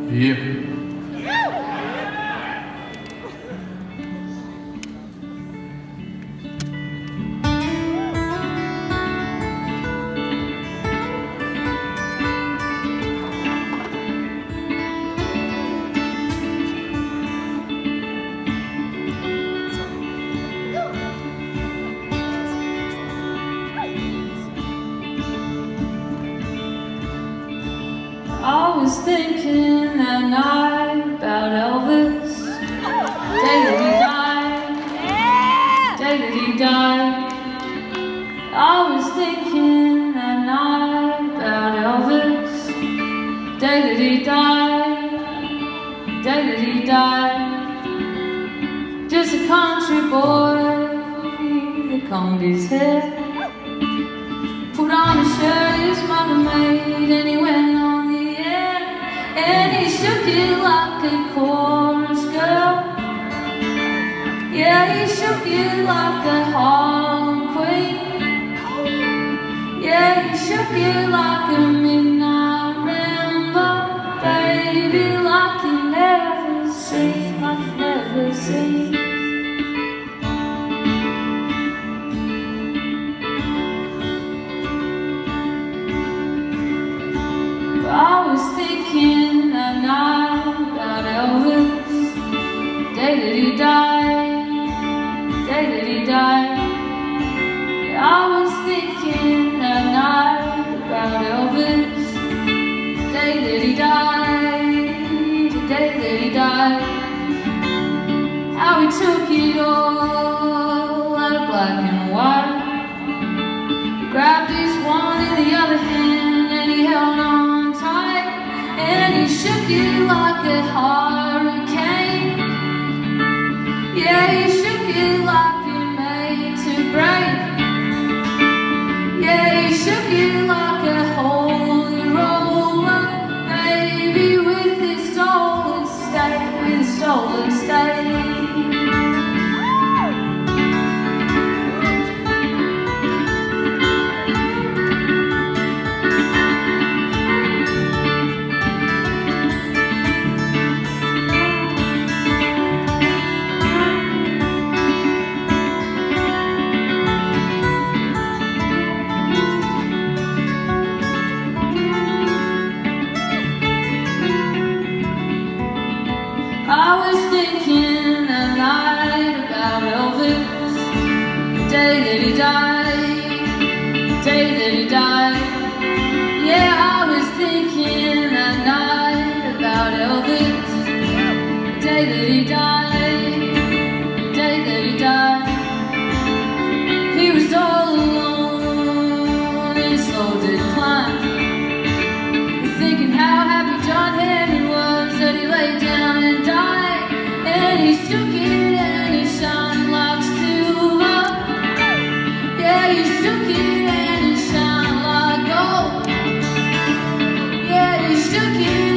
Yeah. I was thinking that night about Elvis, day that he died, day that he died. I was thinking that night about Elvis, day that he died, day that he died. Just a country boy that combed his hair, put on a shirt his mother made, and he went on the air. And he shook it like a chorus girl. Yeah, he shook it like a Harlem queen. Yeah, he shook it like a midnight rainbow, baby, like you never seen, like you never seen. I was thinking that night about Elvis, day that he died, day that he died. I was thinking that night about Elvis, day that he died, the day that he died. How he took it all out of black and white. He grabbed his one in the other hand and he held on. And he shook it like a hurricane. Yeah, he shook it like it made to break. Yeah, he shook it like a holy roller, baby, with his stolen state, with his stolen state. I was thinking that night about Elvis, the day that he died, the day that he died. Yeah, I was thinking that night about Elvis, the day that he died, the day that he died. He was all alone in slow decline, thinking how happy John Henry was that he lay down and died. And he shook it and he shined like silver. Yeah, he shook it and he shined like gold. Yeah, he shook it